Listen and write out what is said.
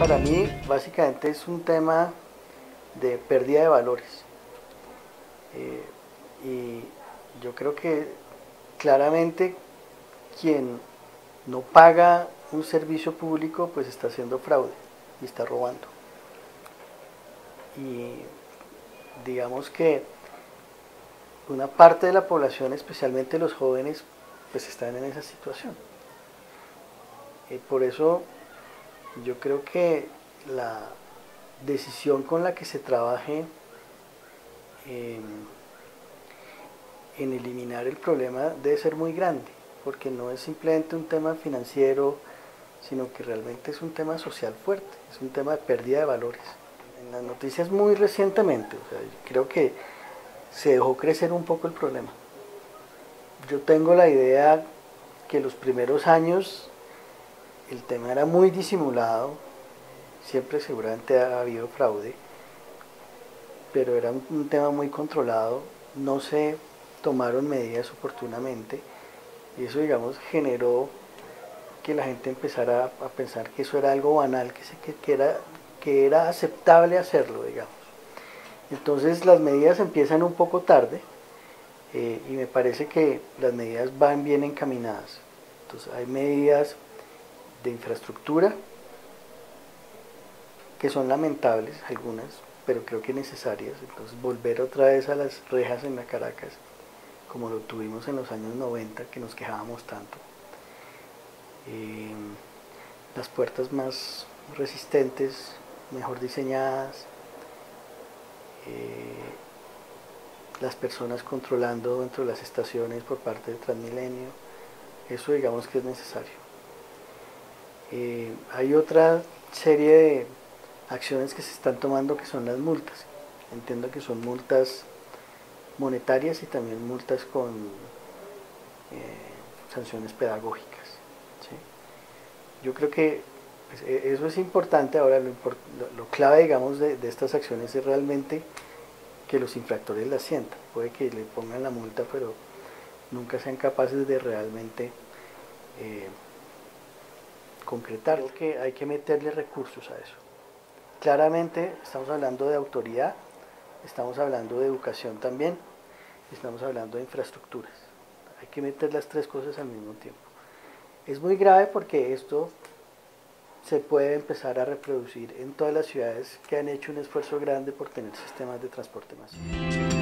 para mí básicamente es un tema de pérdida de valores. Y yo creo que claramente quien no paga un servicio público pues está haciendo fraude y está robando. Y digamos que una parte de la población, especialmente los jóvenes, pues están en esa situación. Por eso yo creo que la decisión con la que se trabaje en eliminar el problema debe ser muy grande, porque no es simplemente un tema financiero, sino que realmente es un tema social fuerte, es un tema de pérdida de valores. En las noticias muy recientemente, o sea, creo que se dejó crecer un poco el problema. Yo tengo la idea que los primeros años el tema era muy disimulado, siempre seguramente ha habido fraude, pero era un tema muy controlado, no se tomaron medidas oportunamente y eso, digamos, generó que la gente empezara a pensar que eso era algo banal, que era aceptable hacerlo, digamos. Entonces las medidas empiezan un poco tarde y me parece que las medidas van bien encaminadas. Entonces hay medidas de infraestructura que son lamentables algunas, pero creo que necesarias. Entonces volver otra vez a las rejas en la Caracas, como lo tuvimos en los años 90, que nos quejábamos tanto. Las puertas más resistentes, mejor diseñadas, las personas controlando dentro de las estaciones por parte de Transmilenio, eso digamos que es necesario. Hay otra serie de acciones que se están tomando que son las multas. Entiendo que son multas monetarias y también multas con sanciones pedagógicas. ¿Sí? Yo creo que pues, eso es importante. Ahora lo clave, digamos, de estas acciones es realmente que los infractores la sientan. Puede que le pongan la multa, pero nunca sean capaces de realmente concretar. Creo que hay que meterle recursos a eso. Claramente estamos hablando de autoridad, estamos hablando de educación también, estamos hablando de infraestructuras. Hay que meter las tres cosas al mismo tiempo. Es muy grave porque esto se puede empezar a reproducir en todas las ciudades que han hecho un esfuerzo grande por tener sistemas de transporte masivo.